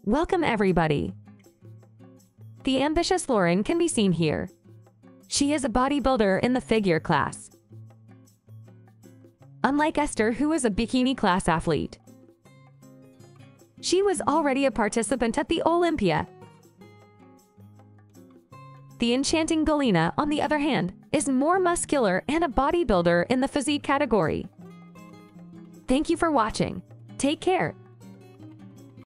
Welcome everybody! The ambitious Lauren can be seen here. She is a bodybuilder in the figure class. Unlike Esther, who is a bikini class athlete. She was already a participant at the Olympia. The enchanting Galina, on the other hand, is more muscular and a bodybuilder in the physique category. Thank you for watching. Take care.